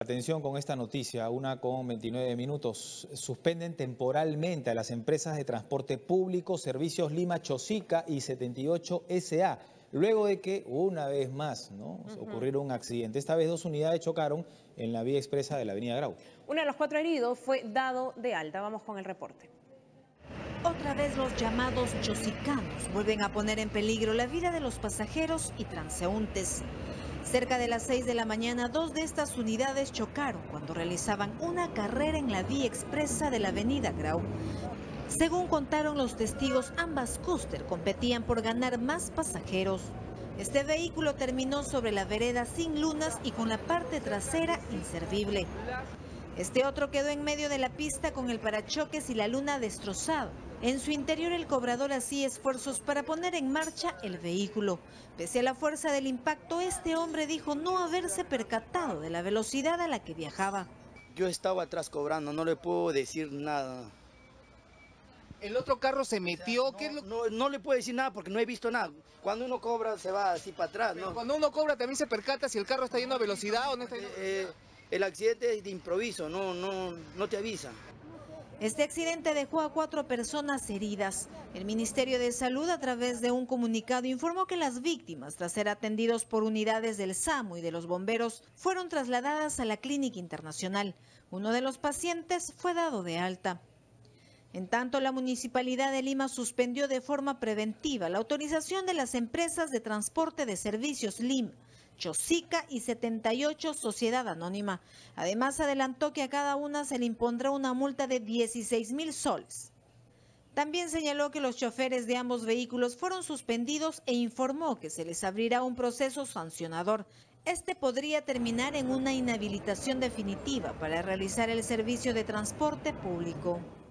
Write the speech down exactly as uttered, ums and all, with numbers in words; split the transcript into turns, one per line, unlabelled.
Atención con esta noticia, una con veintinueve minutos. Suspenden temporalmente a las empresas de transporte público Servicios Lima Chosica y setenta y ocho S A, luego de que una vez más ¿no? uh-huh. ocurriera un accidente. Esta vez dos unidades chocaron en la vía expresa de la avenida Grau.
Uno de los cuatro heridos fue dado de alta. Vamos con el reporte.
Otra vez los llamados chosicanos vuelven a poner en peligro la vida de los pasajeros y transeúntes. Cerca de las seis de la mañana, dos de estas unidades chocaron cuando realizaban una carrera en la vía expresa de la avenida Grau. Según contaron los testigos, ambas cúster competían por ganar más pasajeros. Este vehículo terminó sobre la vereda sin lunas y con la parte trasera inservible. Este otro quedó en medio de la pista con el parachoques y la luna destrozado. En su interior el cobrador hacía esfuerzos para poner en marcha el vehículo. Pese a la fuerza del impacto, este hombre dijo no haberse percatado de la velocidad a la que viajaba.
Yo estaba atrás cobrando, no le puedo decir nada.
¿El otro carro se metió?
O sea,
¿Qué
no,
es lo...
no, no le puedo decir nada porque no he visto nada. Cuando uno cobra se va así para atrás, ¿no?
Cuando uno cobra también se percata si el carro está yendo a velocidad o no está yendo a velocidad.
Eh, el accidente es de improviso, no, no, no te avisa.
Este accidente dejó a cuatro personas heridas. El Ministerio de Salud, a través de un comunicado, informó que las víctimas, tras ser atendidos por unidades del SAMU y de los bomberos, fueron trasladadas a la Clínica Internacional. Uno de los pacientes fue dado de alta. En tanto, la Municipalidad de Lima suspendió de forma preventiva la autorización de las empresas de transporte de servicios Lima Chosica y setenta y ocho Sociedad Anónima. Además, adelantó que a cada una se le impondrá una multa de dieciséis mil soles. También señaló que los choferes de ambos vehículos fueron suspendidos e informó que se les abrirá un proceso sancionador. Este podría terminar en una inhabilitación definitiva para realizar el servicio de transporte público.